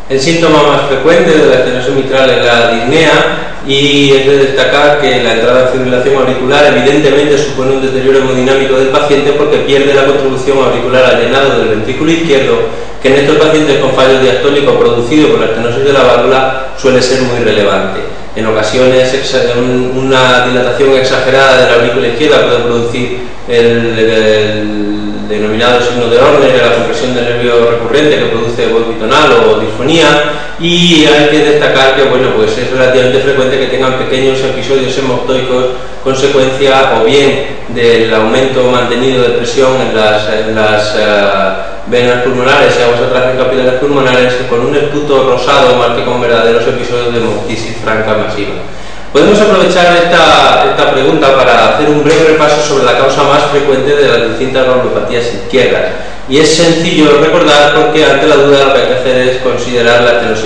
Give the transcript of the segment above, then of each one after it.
El síntoma más frecuente de la estenosis mitral es la disnea y es de destacar que la entrada en fibrilación auricular evidentemente supone un deterioro hemodinámico del paciente porque pierde la contribución auricular al llenado del ventrículo izquierdo, que en estos pacientes con fallo diastólico producido por la estenosis de la válvula suele ser muy relevante. En ocasiones una dilatación exagerada de la aurícula izquierda puede producir el denominado signo de Horner, la compresión del nervio recurrente que produce golpe tonal o disfonía, y hay que destacar que pues es relativamente frecuente que tengan pequeños episodios hemoptoicos consecuencia o bien del aumento mantenido de presión en las venas pulmonares y aguas atrás en capilares pulmonares con un esputo rosado más que con verdaderos episodios de hemoptisis franca masiva. Podemos aprovechar esta pregunta para hacer un breve repaso sobre la causa más frecuente de las distintas valvulopatías izquierdas. Y es sencillo recordar porque ante la duda lo que hay que hacer es considerar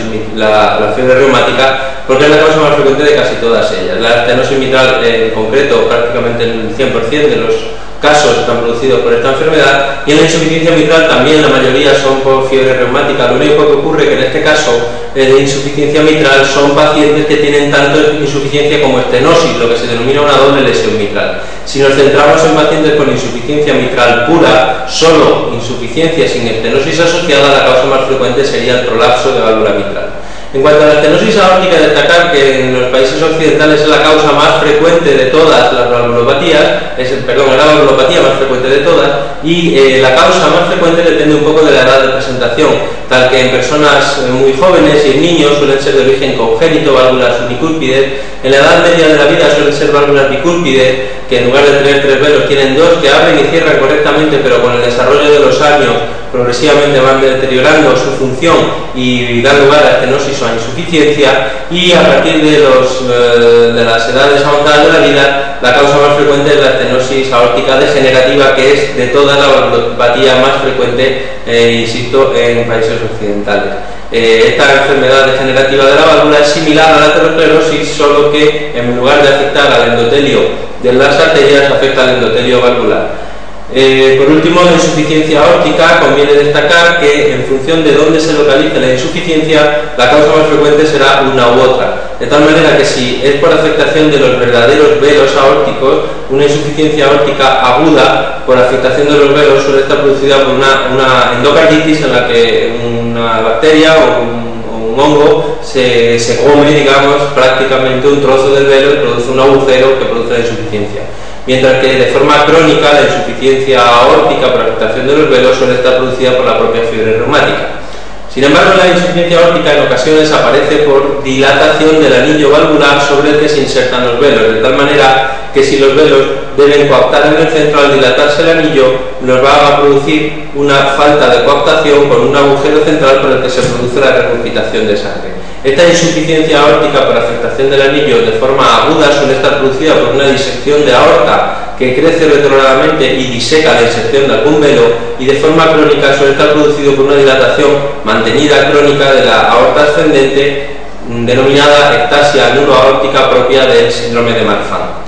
la fiebre reumática, porque es la causa más frecuente de casi todas ellas. La estenosis mitral en concreto, prácticamente en el 100% de los casos están producidos por esta enfermedad, y en la insuficiencia mitral también la mayoría son por fiebre reumática. Lo único que ocurre que en este caso de insuficiencia mitral son pacientes que tienen tanto insuficiencia como estenosis, lo que se denomina una doble lesión mitral. Si nos centramos en pacientes con insuficiencia mitral pura, solo insuficiencia sin estenosis asociada, la causa más frecuente sería el prolapso de válvula mitral. En cuanto a la estenosis aórtica, destacar que en los países occidentales es la causa más frecuente de todas las valvulopatías, es la valvulopatía más frecuente de todas, y la causa más frecuente depende un poco de la edad de presentación, tal que en personas muy jóvenes y en niños suelen ser de origen congénito, válvulas unicúlpides. En la edad media de la vida suelen ser válvulas bicúlpides, que en lugar de tener 3 velos tienen 2, que abren y cierran correctamente, pero con el desarrollo de los años progresivamente van deteriorando su función y dan lugar a estenosis o a insuficiencia. Y a partir de las edades avanzadas de la vida, la causa más frecuente es la estenosis aórtica degenerativa, que es de toda la valvulopatía más frecuente, insisto, en países occidentales. Esta enfermedad degenerativa de la válvula es similar a la aterosclerosis, solo que en lugar de afectar al endotelio de las arterias, afecta al endotelio valvular. Por último, la insuficiencia aórtica, conviene destacar que en función de dónde se localice la insuficiencia, la causa más frecuente será una u otra. De tal manera que si es por afectación de los verdaderos velos aórticos, una insuficiencia aórtica aguda por afectación de los velos suele estar producida por una endocarditis en la que una bacteria o un hongo se come, digamos, prácticamente un trozo del velo y produce un agujero que produce la insuficiencia. Mientras que de forma crónica la insuficiencia aórtica por afectación de los velos suele estar producida por la propia fiebre reumática. Sin embargo, la insuficiencia aórtica en ocasiones aparece por dilatación del anillo valvular sobre el que se insertan los velos, de tal manera que si los velos deben coaptar en el centro, al dilatarse el anillo nos va a producir una falta de coaptación con un agujero central por el que se produce la regurgitación de sangre. Esta insuficiencia aórtica por afectación del anillo de forma aguda suele estar producida por una disección de aorta que crece retrógradamente y diseca la inserción de algún velo, y de forma crónica suele estar producido por una dilatación mantenida crónica de la aorta ascendente, denominada ectasia neuroaórtica propia del síndrome de Marfan.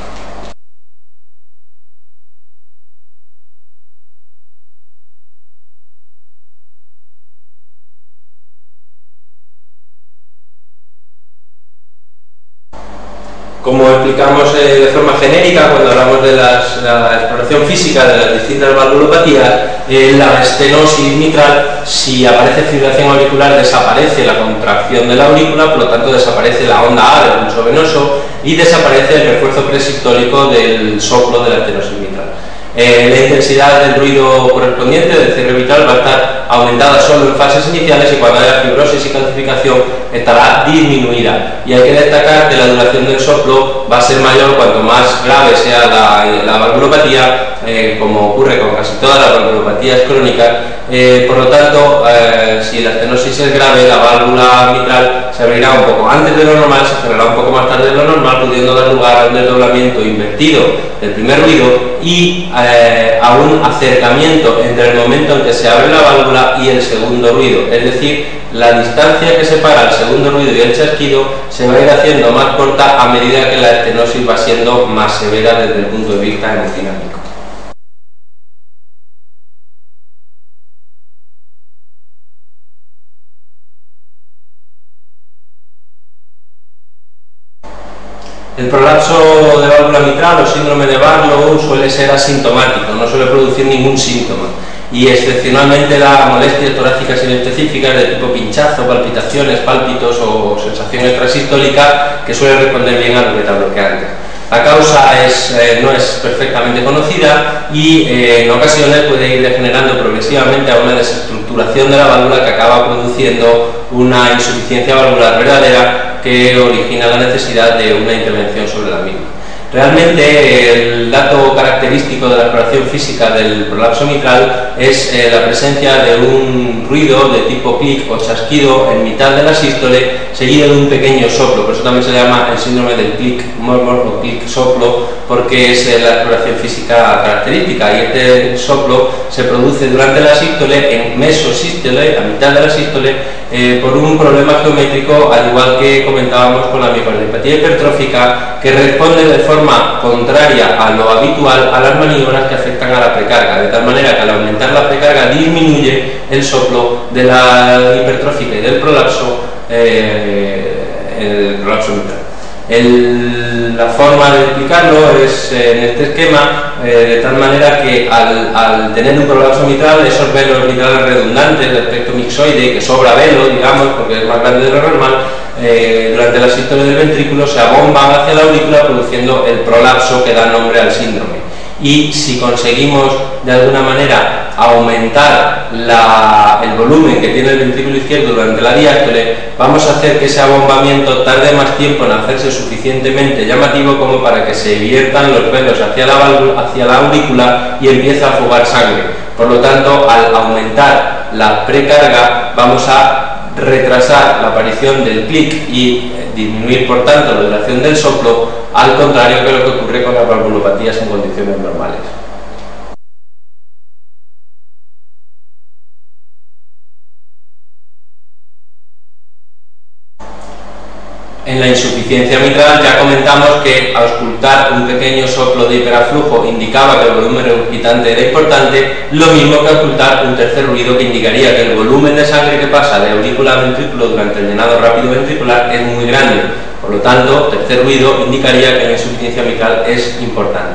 Como explicamos de forma genérica cuando hablamos de la exploración física de las distintas valvulopatías, la estenosis mitral, si aparece fibrilación auricular, desaparece la contracción de la aurícula, por lo tanto desaparece la onda A del pulso venoso y desaparece el refuerzo presistólico del soplo de la estenosis mitral. La intensidad del ruido correspondiente del cierre vital va a estar aumentada solo en fases iniciales, y cuando haya fibrosis y calcificación estará disminuida. Y hay que destacar que la duración del soplo va a ser mayor cuanto más grave sea la valvulopatía, como ocurre con casi todas las valvulopatías crónicas. Por lo tanto, si la estenosis es grave, la válvula mitral se abrirá un poco antes de lo normal, se cerrará un poco más tarde de lo normal, pudiendo dar lugar a un desdoblamiento invertido del primer ruido y a un acercamiento entre el momento en que se abre la válvula y el segundo ruido. Es decir, la distancia que separa el segundo ruido y el chasquido se va a ir haciendo más corta a medida que la estenosis va siendo más severa desde el punto de vista hemodinámico. El prolapso de válvula mitral o síndrome de Barlow suele ser asintomático, no suele producir ningún síntoma, y excepcionalmente da molestias torácicas inespecíficas de tipo pinchazo, palpitaciones, pálpitos o sensación extrasistólica que suele responder bien al beta bloqueante. La causa no es perfectamente conocida y en ocasiones puede ir degenerando progresivamente a una desestructuración de la válvula que acaba produciendo una insuficiencia valvular verdadera que origina la necesidad de una intervención sobre la misma. Realmente el dato característico de la exploración física del prolapso mitral es la presencia de un ruido de tipo clic o chasquido en mitad de la sístole seguido de un pequeño soplo, por eso también se llama el síndrome del clic murmur o clic soplo, porque es la exploración física característica, y este soplo se produce durante la sístole, en mesosístole, a mitad de la sístole, por un problema geométrico, al igual que comentábamos con la miocardiopatía hipertrófica, que responde de forma contraria a lo habitual a las maniobras que afectan a la precarga, de tal manera que al aumentar la precarga disminuye el soplo de la hipertrófica y del prolapso, el prolapso mitral. La forma de explicarlo es en este esquema, de tal manera que al tener un prolapso mitral, esos velos mitrales redundantes de aspecto mixoide, que sobra velo, digamos, porque es más grande de lo normal, durante la sístole del ventrículo se abomban hacia la aurícula, produciendo el prolapso que da nombre al síndrome. Y si conseguimos de alguna manera aumentar el volumen que tiene el ventrículo izquierdo durante la diástole, vamos a hacer que ese abombamiento tarde más tiempo en hacerse suficientemente llamativo como para que se viertan los velos hacia la válvula, hacia la aurícula, y empiece a fugar sangre. Por lo tanto, al aumentar la precarga, vamos a retrasar la aparición del clic y disminuir por tanto la duración del soplo, al contrario que lo que ocurre con las valvulopatías en condiciones normales. En la insuficiencia mitral ya comentamos que auscultar un pequeño soplo de hiperaflujo indicaba que el volumen regurgitante era importante, lo mismo que auscultar un tercer ruido que indicaría que el volumen de sangre que pasa de aurícula a ventrículo durante el llenado rápido ventricular es muy grande. Por lo tanto, tercer ruido indicaría que la insuficiencia mitral es importante.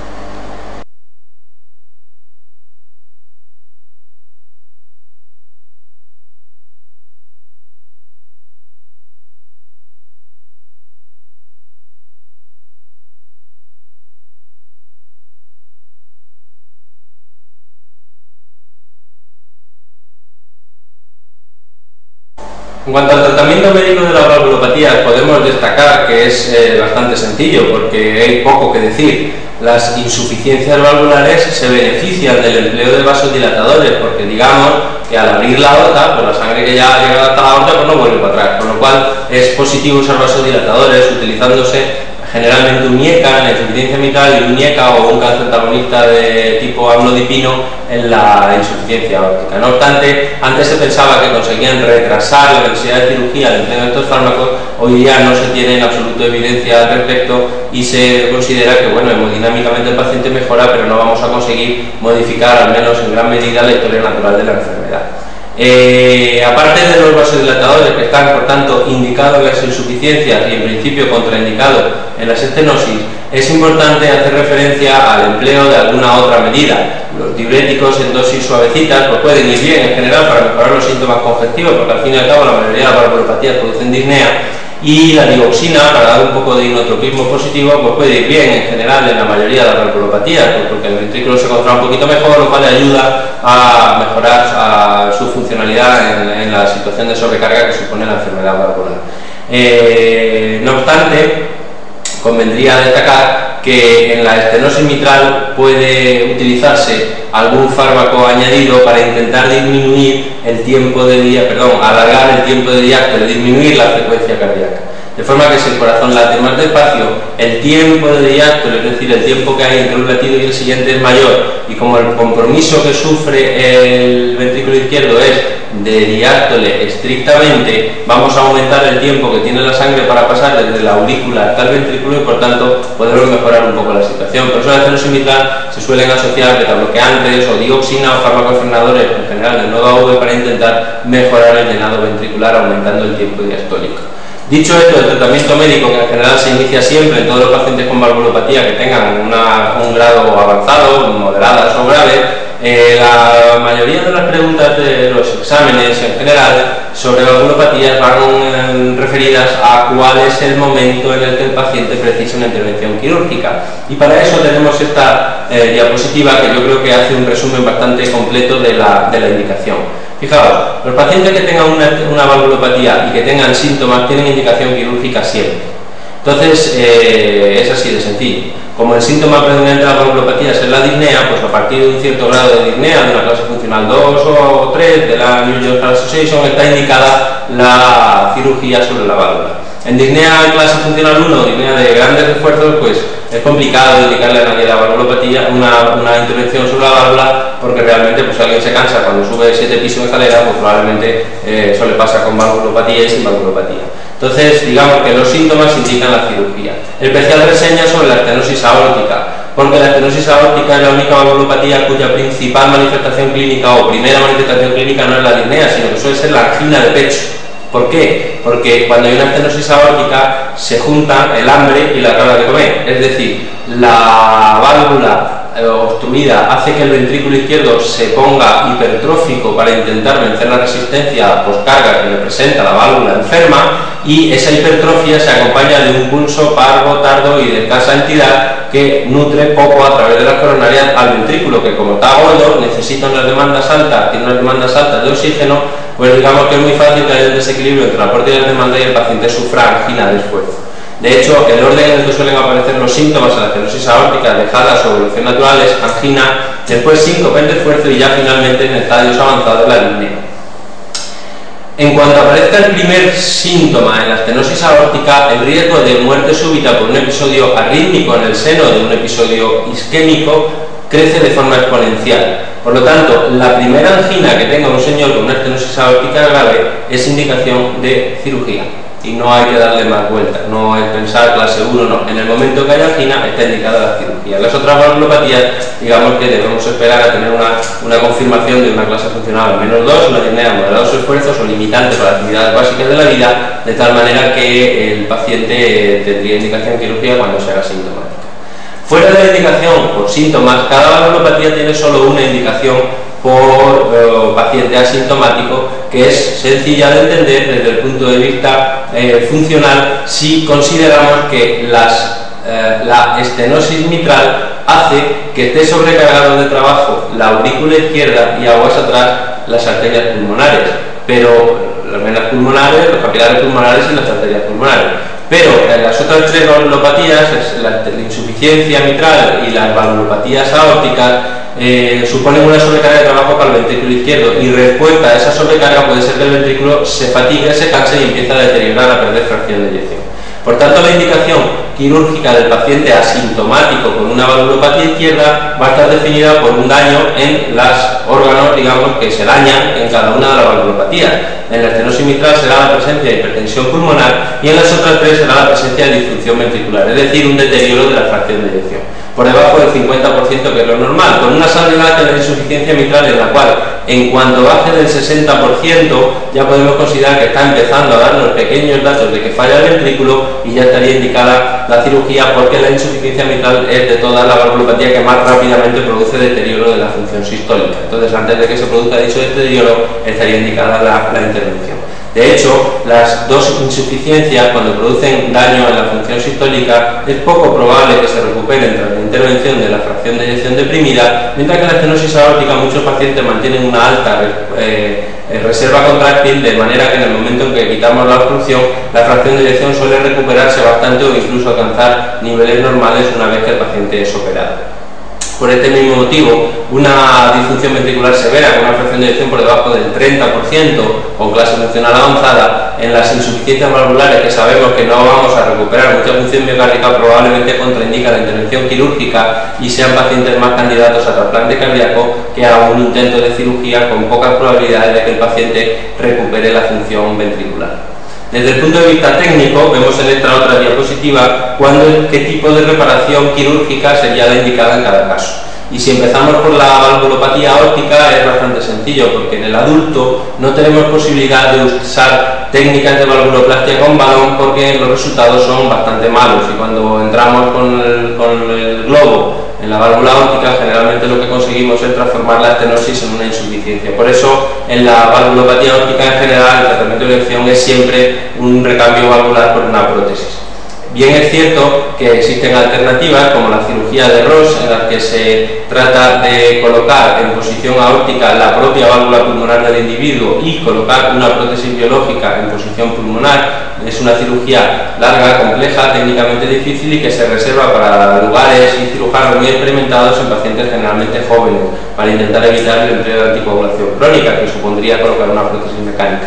En cuanto al tratamiento médico de la valvulopatía, podemos destacar que es bastante sencillo, porque hay poco que decir. Las insuficiencias valvulares se benefician del empleo de vasodilatadores, porque digamos que al abrir la aorta, pues la sangre que ya ha llegado hasta la aorta pues no vuelve para atrás, con lo cual es positivo usar vasodilatadores, utilizándose generalmente un IECA en la insuficiencia mitral y un IECA o un calcioantagonista de tipo amlodipino en la insuficiencia aórtica. No obstante, antes se pensaba que conseguían retrasar la necesidad de cirugía al empleo de estos fármacos. Hoy día no se tiene en absoluto evidencia al respecto y se considera que, bueno, hemodinámicamente el paciente mejora, pero no vamos a conseguir modificar, al menos en gran medida, la historia natural de la enfermedad. Aparte de los vasodilatadores, que están por tanto indicados en las insuficiencias y en principio contraindicados en las estenosis, es importante hacer referencia al empleo de alguna otra medida. Los diuréticos en dosis suavecitas pues pueden ir bien en general para mejorar los síntomas congestivos, porque al fin y al cabo la mayoría de las valvulopatías producen disnea, y la digoxina, para dar un poco de inotropismo positivo, pues puede ir bien en general en la mayoría de las valvulopatías, pues porque el ventrículo se controla un poquito mejor, lo cual le ayuda a mejorar su funcionalidad en la situación de sobrecarga que supone la enfermedad valvular. No obstante, convendría destacar que en la estenosis mitral puede utilizarse algún fármaco añadido para intentar disminuir el tiempo de alargar el tiempo de diástole, disminuir la frecuencia cardíaca. De forma que si el corazón late más despacio, el tiempo de diástole, es decir, el tiempo que hay entre un latido y el siguiente, es mayor, y como el compromiso que sufre el ventrículo izquierdo es de diástole estrictamente, vamos a aumentar el tiempo que tiene la sangre para pasar desde la aurícula hasta el ventrículo, y por tanto podemos mejorar un poco la situación. Por eso en la estenosis mitral se suelen asociar betabloqueantes o dioxina o fármacos frenadores en general del nodo AV para intentar mejorar el llenado ventricular aumentando el tiempo diastólico. Dicho esto, el tratamiento médico, que en general se inicia siempre en todos los pacientes con valvulopatía que tengan un grado avanzado, moderadas o graves, la mayoría de las preguntas de los exámenes en general sobre valvulopatías van referidas a cuál es el momento en el que el paciente precisa una intervención quirúrgica. Y para eso tenemos esta diapositiva que yo creo que hace un resumen bastante completo de la indicación. Fijaos, los pacientes que tengan una valvulopatía y que tengan síntomas tienen indicación quirúrgica siempre. Entonces, es así de sencillo. Como el síntoma predominante de la valvulopatía es la disnea, pues a partir de un cierto grado de disnea, de una clase funcional 2 o 3 de la New York Heart Association, está indicada la cirugía sobre la válvula. En disnea en clase funcional 1, disnea de grandes esfuerzos, pues es complicado indicarle a nadie la valvulopatía, una intervención sobre la válvula, porque realmente pues, si alguien se cansa cuando sube 7 pisos de escalera, pues probablemente eso le pasa con valvulopatía y sin valvulopatía. Entonces, digamos que los síntomas indican la cirugía. Especial reseña sobre la estenosis aórtica, porque la estenosis aórtica es la única valvulopatía cuya principal manifestación clínica o primera manifestación clínica no es la disnea, sino que suele ser la angina de pecho. ¿Por qué? Porque cuando hay una estenosis aórtica se juntan el hambre y la gana de comer, es decir, la válvula obstruida hace que el ventrículo izquierdo se ponga hipertrófico para intentar vencer la resistencia postcarga que le presenta la válvula enferma, y esa hipertrofia se acompaña de un pulso parvo, tardo y de escasa entidad que nutre poco a través de las coronarias al ventrículo, que como está gordo necesita unas demandas altas, tiene unas demandas altas de oxígeno, pues digamos que es muy fácil que haya un desequilibrio entre el aporte y la demanda y el paciente sufra angina de esfuerzo. De hecho, el orden en el que suelen aparecer los síntomas en la estenosis aórtica dejadas o evolución natural es angina, después síncope de esfuerzo y ya finalmente en estadios avanzados la disnea. En cuanto aparezca el primer síntoma en la estenosis aórtica, el riesgo de muerte súbita por un episodio arrítmico en el seno de un episodio isquémico crece de forma exponencial. Por lo tanto, la primera angina que tenga un señor con una estenosis aórtica grave es indicación de cirugía. Y no hay que darle más vueltas, no es pensar clase 1, no. En el momento que haya angina está indicada la cirugía. Las otras valvulopatías, digamos que debemos esperar a tener una confirmación de una clase funcional -2, una disnea moderados esfuerzos o limitante para las actividades básicas de la vida, de tal manera que el paciente tendría indicación quirúrgica cuando se haga sintomática. Fuera de la indicación por síntomas, cada valvulopatía tiene solo una indicación por paciente asintomático, que es sencilla de entender desde el punto de vista funcional si consideramos que la estenosis mitral hace que esté sobrecargado de trabajo la aurícula izquierda y aguas atrás las arterias pulmonares, pero las venas pulmonares, los capilares pulmonares y las arterias pulmonares. Pero las otras tres valvulopatías, la insuficiencia mitral y las valvulopatías aórticas, suponen una sobrecarga de trabajo para el ventrículo izquierdo, y respuesta a esa sobrecarga puede ser que el ventrículo se fatigue, se canse y empieza a deteriorar, a perder fracción de eyección. Por tanto, la indicación quirúrgica del paciente asintomático con una valvulopatía izquierda va a estar definida por un daño en los órganos, digamos, que se dañan en cada una de las valvulopatías. En la estenosis mitral será la presencia de hipertensión pulmonar y en las otras tres será la presencia de disfunción ventricular, es decir, un deterioro de la fracción de eyección, por debajo del 50%, que es lo normal, con una salvedad de la insuficiencia mitral en la cual, en cuanto baje del 60%, ya podemos considerar que está empezando a darnos pequeños datos de que falla el ventrículo y ya estaría indicada la cirugía, porque la insuficiencia mitral es de toda la valvulopatía que más rápidamente produce deterioro de la función sistólica. Entonces, antes de que se produzca dicho deterioro, estaría indicada la intervención. De hecho, las dos insuficiencias, cuando producen daño en la función sistólica, es poco probable que se recuperen tras la intervención de la fracción de eyección deprimida, mientras que en la estenosis aórtica muchos pacientes mantienen una alta reserva contráctil, de manera que en el momento en que quitamos la obstrucción, la fracción de eyección suele recuperarse bastante o incluso alcanzar niveles normales una vez que el paciente es operado. Por este mismo motivo, una disfunción ventricular severa con una fracción de eyección por debajo del 30% con clase funcional avanzada, en las insuficiencias valvulares que sabemos que no vamos a recuperar mucha función miocárdica, probablemente contraindica la intervención quirúrgica y sean pacientes más candidatos a trasplante cardíaco que a un intento de cirugía, con pocas probabilidades de que el paciente recupere la función ventricular. Desde el punto de vista técnico, vemos en esta otra diapositiva qué tipo de reparación quirúrgica sería la indicada en cada caso. Y si empezamos por la valvulopatía aórtica es bastante sencillo, porque en el adulto no tenemos posibilidad de usar técnicas de valvuloplastia con balón porque los resultados son bastante malos, y cuando entramos con el globo en la válvula aórtica generalmente lo que conseguimos es transformar la estenosis en una insuficiencia. Por eso en la valvulopatía aórtica en general el tratamiento de elección es siempre un recambio valvular por una prótesis. Bien es cierto que existen alternativas como la cirugía de Ross, en la que se trata de colocar en posición aórtica la propia válvula pulmonar del individuo y colocar una prótesis biológica en posición pulmonar. Es una cirugía larga, compleja, técnicamente difícil y que se reserva para lugares y cirujanos muy experimentados en pacientes generalmente jóvenes, para intentar evitar el empleo de anticoagulación crónica, que supondría colocar una prótesis mecánica.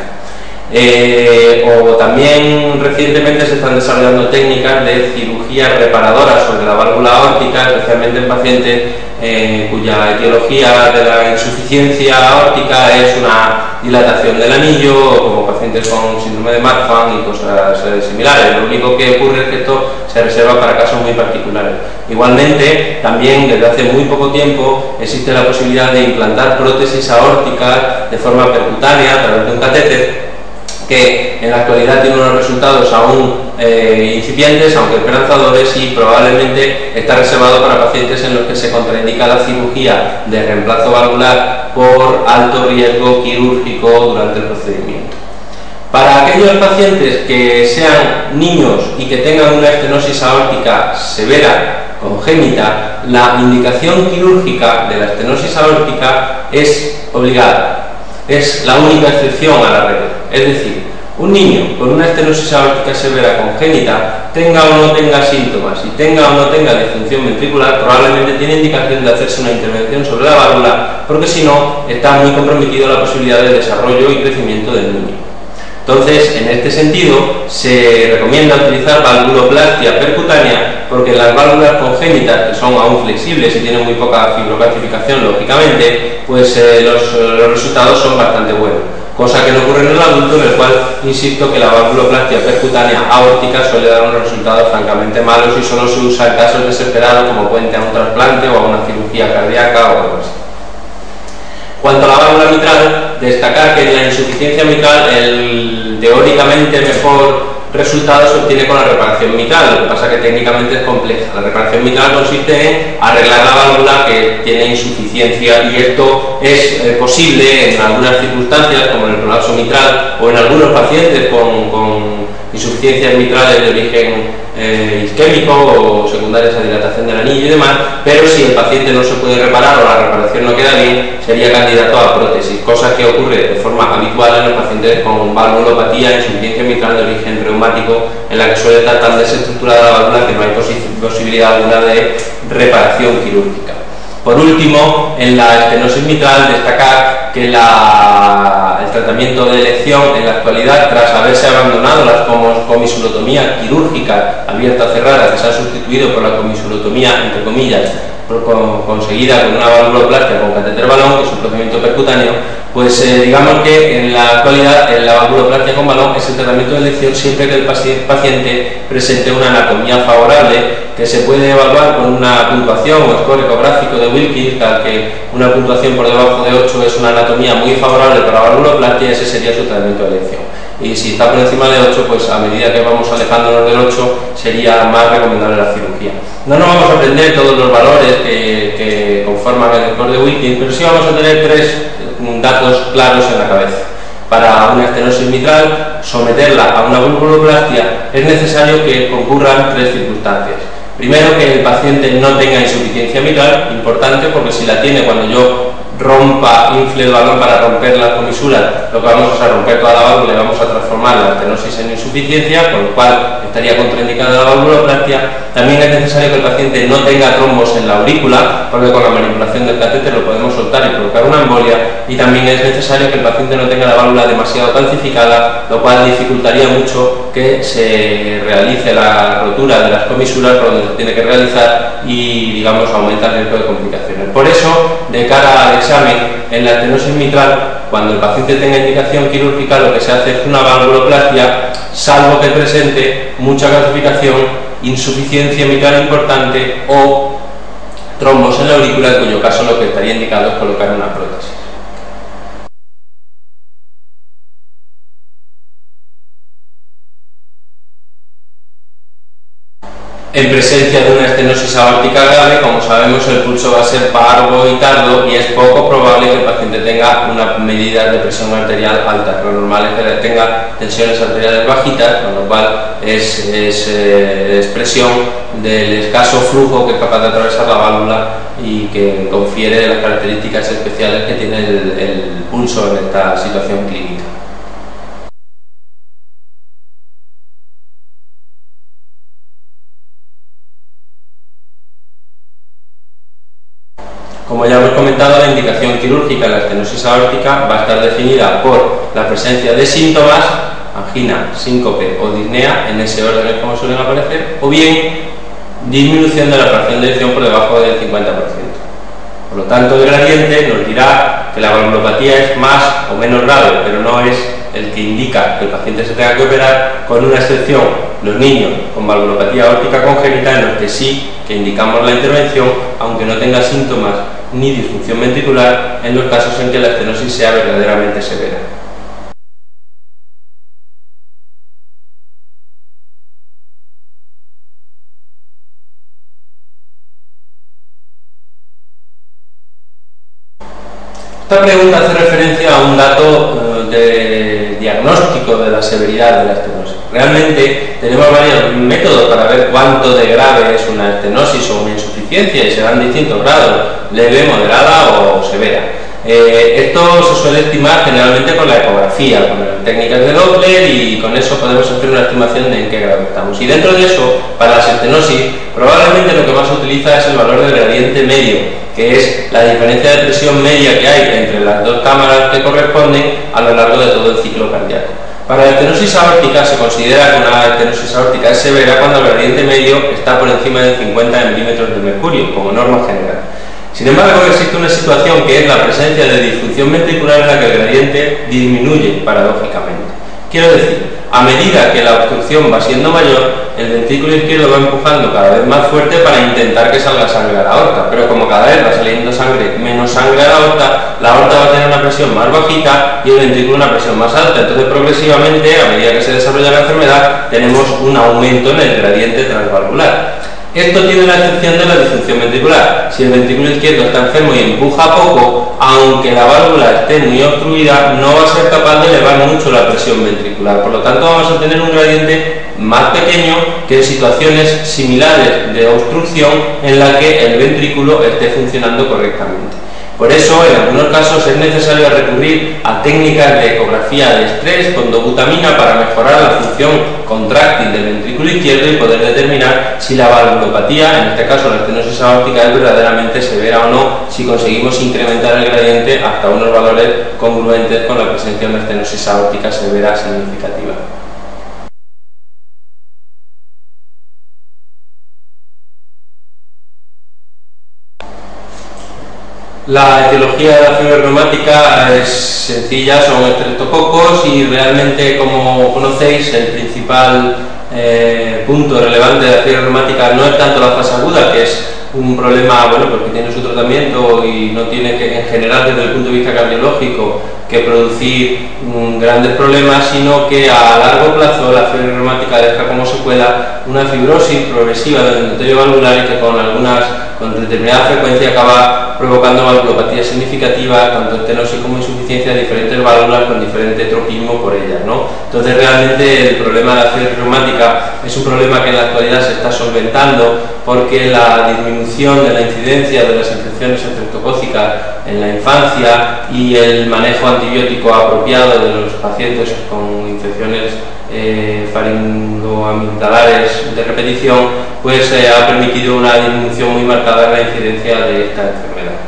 O también recientemente se están desarrollando técnicas de cirugía reparadora sobre la válvula aórtica, especialmente en pacientes cuya etiología de la insuficiencia aórtica es una dilatación del anillo, como pacientes con síndrome de Marfan y cosas similares. Lo único que ocurre es que esto se reserva para casos muy particulares. Igualmente, también desde hace muy poco tiempo existe la posibilidad de implantar prótesis aórticas de forma percutánea a través de un catéter, que en la actualidad tiene unos resultados aún incipientes, aunque esperanzadores, y probablemente está reservado para pacientes en los que se contraindica la cirugía de reemplazo valvular por alto riesgo quirúrgico durante el procedimiento. Para aquellos pacientes que sean niños y que tengan una estenosis aórtica severa, congénita, la indicación quirúrgica de la estenosis aórtica es obligada. Es la única excepción a la regla. Es decir, un niño con una estenosis aórtica severa congénita, tenga o no tenga síntomas y tenga o no tenga disfunción ventricular, probablemente tiene indicación de hacerse una intervención sobre la válvula, porque si no, está muy comprometido la posibilidad de desarrollo y crecimiento del niño. Entonces, en este sentido, se recomienda utilizar valvuloplastia percutánea, porque las válvulas congénitas, que son aún flexibles y tienen muy poca fibrocalcificación, lógicamente, pues los resultados son bastante buenos. Cosa que no ocurre en el adulto, en el cual insisto que la valvuloplastia percutánea aórtica suele dar unos resultados francamente malos y solo se usa en casos desesperados como puente a un trasplante o a una cirugía cardíaca o algo así. Cuanto a la válvula mitral, destacar que en la insuficiencia mitral el teóricamente mejor resultado se obtiene con la reparación mitral. Lo que pasa es que técnicamente es compleja. La reparación mitral consiste en arreglar la válvula que tiene insuficiencia, y esto es posible en algunas circunstancias, como en el prolapso mitral o en algunos pacientes con insuficiencias mitrales de origen isquémico o secundarias a dilatación del anillo y demás, pero si el paciente no se puede reparar o la reparación no queda bien, sería candidato a prótesis, cosa que ocurre de forma habitual en los pacientes con valvulopatía, insuficiencia mitral de origen reumático, en la que suele estar tan desestructurada la válvula que no hay posibilidad alguna de reparación quirúrgica. Por último, en la estenosis mitral, destacar que el tratamiento de elección en la actualidad, tras haberse abandonado las comisulotomías quirúrgicas abiertas o cerradas, que se han sustituido por la comisulotomía, entre comillas, conseguida con una valvuloplastia con catéter balón, que es un procedimiento percutáneo, pues digamos que en la actualidad la valvuloplastia con balón es el tratamiento de elección siempre que el paciente presente una anatomía favorable, que se puede evaluar con una puntuación o score ecográfico de Wilkins, tal que una puntuación por debajo de 8 es una anatomía muy favorable para la valvuloplastia, y ese sería su tratamiento de elección. Y si está por encima de 8, pues a medida que vamos alejándonos del 8 sería más recomendable la cirugía. No nos vamos a aprender todos los valores que conforman el score de Wilkins, pero sí vamos a tener 3 datos claros en la cabeza. Para una estenosis mitral, someterla a una valvuloplastia, es necesario que concurran 3 circunstancias. Primero, que el paciente no tenga insuficiencia mitral, importante, porque si la tiene, cuando yo infle el balón para romper la comisura, lo que vamos a hacer es romper toda la válvula y vamos a transformar la estenosis en insuficiencia, con lo cual estaría contraindicada la valvuloplastia. También es necesario que el paciente no tenga trombos en la aurícula, porque con la manipulación del catéter lo podemos soltar y provocar una embolia, y también es necesario que el paciente no tenga la válvula demasiado calcificada, lo cual dificultaría mucho que se realice la rotura de las comisuras por donde se tiene que realizar y, digamos, aumenta el riesgo de complicaciones. Por eso, de cara al examen en la estenosis mitral, cuando el paciente tenga indicación quirúrgica, lo que se hace es una valvuloplastia, salvo que presente mucha calcificación, insuficiencia mitral importante o trombos en la aurícula, en cuyo caso lo que estaría indicado es colocar una prótesis. En presencia de una estenosis aórtica grave, como sabemos, el pulso va a ser parvo y tardo y es poco probable que el paciente tenga una medida de presión arterial alta. Lo normal es que tenga tensiones arteriales bajitas, con lo cual es expresión del escaso flujo que es capaz de atravesar la válvula y que confiere las características especiales que tiene el pulso en esta situación clínica. Como ya hemos comentado, la indicación quirúrgica en la estenosis aórtica va a estar definida por la presencia de síntomas, angina, síncope o disnea, en ese orden como suelen aparecer, o bien disminución de la fracción de eyección por debajo del 50%. Por lo tanto, el gradiente nos dirá que la valvulopatía es más o menos grave, pero no es el que indica que el paciente se tenga que operar, con una excepción: los niños con valvulopatía aórtica congénita, en los que sí que indicamos la intervención, aunque no tenga síntomas ni disfunción ventricular, en los casos en que la estenosis sea verdaderamente severa. Esta pregunta hace referencia a un dato de diagnóstico de la severidad de la estenosis. Realmente tenemos varios métodos para ver cuánto de grave es una estenosis o una insuficiencia, y se dan distintos grados: leve, moderada o severa. Esto se suele estimar generalmente con la ecografía, con las técnicas de Doppler, y con eso podemos hacer una estimación de en qué grado estamos. Y dentro de eso, para las estenosis, probablemente lo que más se utiliza es el valor del gradiente medio, que es la diferencia de presión media que hay entre las dos cámaras que corresponden a lo largo de todo el ciclo cardíaco. Para la estenosis aórtica se considera que una estenosis aórtica es severa cuando el gradiente medio está por encima de 50 milímetros de mercurio, como norma general. Sin embargo, existe una situación que es la presencia de disfunción ventricular, en la que el gradiente disminuye paradójicamente. Quiero decir, a medida que la obstrucción va siendo mayor, el ventrículo izquierdo va empujando cada vez más fuerte para intentar que salga sangre a la aorta, pero como cada vez va saliendo menos sangre a la aorta va a tener una presión más bajita y el ventrículo una presión más alta. Entonces, progresivamente, a medida que se desarrolla la enfermedad, tenemos un aumento en el gradiente transvalvular. Esto tiene la excepción de la disfunción ventricular. Si el ventrículo izquierdo está enfermo y empuja poco, aunque la válvula esté muy obstruida, no va a ser capaz de elevar mucho la presión ventricular. Por lo tanto, vamos a tener un gradiente más pequeño que en situaciones similares de obstrucción en la que el ventrículo esté funcionando correctamente. Por eso, en algunos casos es necesario recurrir a técnicas de ecografía de estrés con dobutamina para mejorar la función contráctil del ventrículo izquierdo y poder determinar si la valvulopatía, en este caso la estenosis aórtica, es verdaderamente severa o no, si conseguimos incrementar el gradiente hasta unos valores congruentes con la presencia de una estenosis aórtica severa significativa. La etiología de la fiebre reumática es sencilla, son estreptococos, y realmente, como conocéis, el principal punto relevante de la fiebre reumática no es tanto la fase aguda, que es un problema, bueno, porque tiene su tratamiento y no tiene que, en general, desde el punto de vista cardiológico, que producir grandes problemas, sino que a largo plazo la fiebre reumática deja como secuela una fibrosis progresiva del endotelio valvular, y que con determinada frecuencia acaba provocando valvulopatía significativa, tanto estenosis como insuficiencia de diferentes válvulas con diferente tropismo por ellas, ¿no? Entonces, realmente el problema de la fiebre reumática es un problema que en la actualidad se está solventando, porque la disminución de la incidencia de las infecciones estreptocócicas en la infancia y el manejo antibiótico apropiado de los pacientes con infecciones faringoamigdalares de repetición, pues ha permitido una disminución muy marcada en la incidencia de esta enfermedad.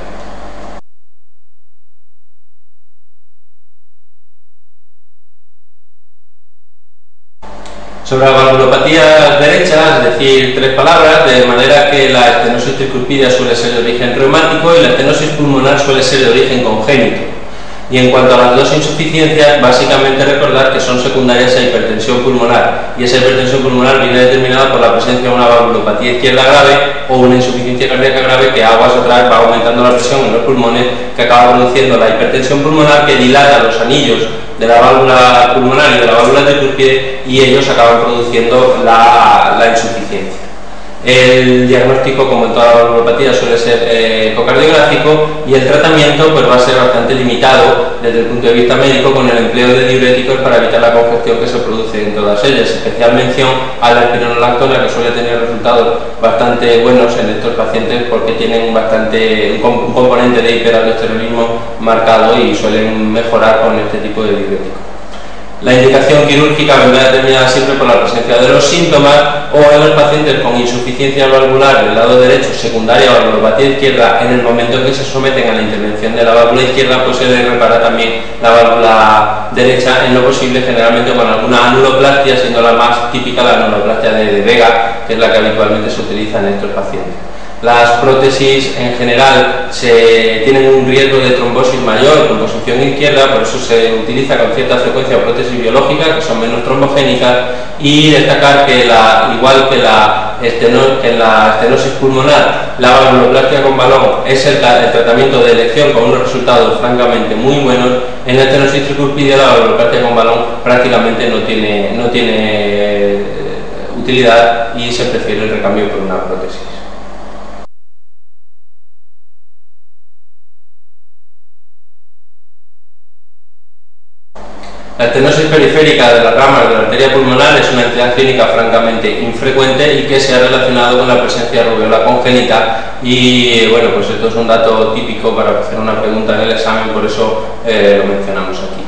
Sobre la valvulopatía derecha, es decir, 3 palabras, de manera que la estenosis tricuspidea suele ser de origen reumático y la estenosis pulmonar suele ser de origen congénito. Y en cuanto a las dos insuficiencias, básicamente recordar que son secundarias a hipertensión pulmonar, y esa hipertensión pulmonar viene determinada por la presencia de una valvulopatía izquierda grave o una insuficiencia cardíaca grave que aguas atrás va aumentando la presión en los pulmones, que acaba produciendo la hipertensión pulmonar, que dilata los anillos de la válvula pulmonar y de la válvula tricúspide, y ellos acaban produciendo la insuficiencia. El diagnóstico, como en toda la valvulopatía, suele ser ecocardiográfico, y el tratamiento pues va a ser bastante limitado desde el punto de vista médico, con el empleo de diuréticos para evitar la congestión que se produce en todas ellas. Especial mención a la espironolactona, que suele tener resultados bastante buenos en estos pacientes porque tienen un componente de hiperaldosteronismo marcado y suelen mejorar con este tipo de diuréticos. La indicación quirúrgica vendrá determinada siempre por la presencia de los síntomas, o en los pacientes con insuficiencia valvular del lado derecho, secundaria a valvulopatía izquierda, en el momento en que se someten a la intervención de la válvula izquierda, pues se les repara también la válvula derecha, en lo posible generalmente con alguna anuloplastia, siendo la más típica la anuloplastia de Vega, que es la que habitualmente se utiliza en estos pacientes. Las prótesis en general tienen un riesgo de trombosis mayor con posición izquierda, por eso se utiliza con cierta frecuencia prótesis biológicas, que son menos trombogénicas, y destacar que igual que en la estenosis pulmonar, la valvuloplastia con balón es el tratamiento de elección con unos resultados francamente muy buenos. En la estenosis tricúspide la valvuloplastia con balón prácticamente no tiene utilidad, y se prefiere el recambio por una prótesis. La estenosis periférica de las ramas de la arteria pulmonar es una entidad clínica francamente infrecuente y que se ha relacionado con la presencia de rubeola congénita, y bueno, pues esto es un dato típico para hacer una pregunta en el examen, por eso lo mencionamos aquí.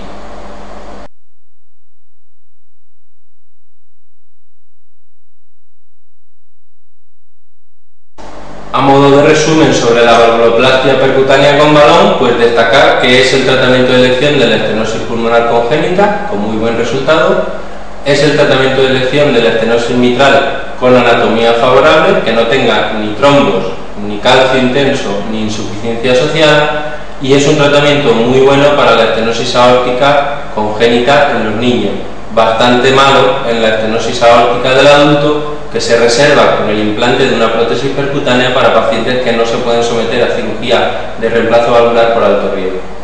A modo de resumen sobre la valvuloplastia percutánea con balón, pues destacar que es el tratamiento de elección de la estenosis pulmonar congénita con muy buen resultado, es el tratamiento de elección de la estenosis mitral con anatomía favorable, que no tenga ni trombos, ni calcio intenso, ni insuficiencia asociada, y es un tratamiento muy bueno para la estenosis aórtica congénita en los niños, bastante malo en la estenosis aórtica del adulto, que se reserva con el implante de una prótesis percutánea para pacientes que no se pueden someter a cirugía de reemplazo valvular por alto riesgo.